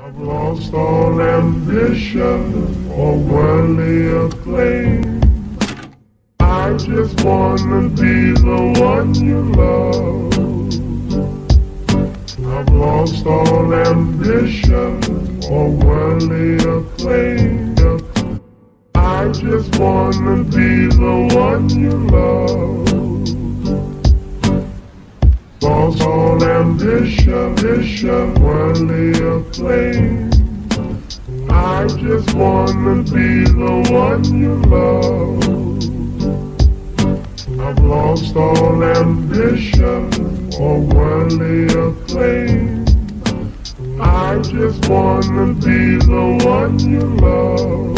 I've lost all ambition or worldly acclaim. I just wanna be the one you love. I've lost all ambition or worldly acclaim. I just wanna be the one you love. Lost all ambition, worldly acclaim. I just wanna be the one you love. I've lost all ambition or worldly acclaim. I just wanna be the one you love.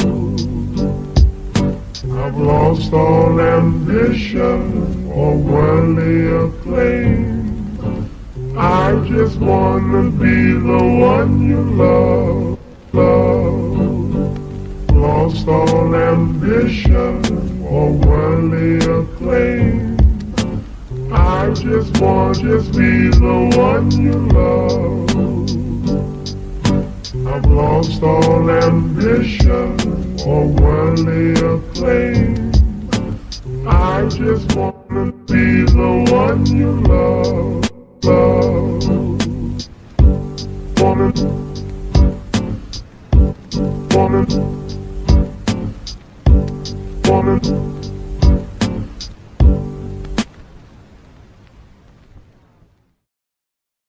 I've lost all ambition or worldly acclaim. I just wanna be the one you love, Lost all ambition or worldly acclaim. I just be the one you love. I've lost all ambition or worldly acclaim. I just wanna be the one you love. Woman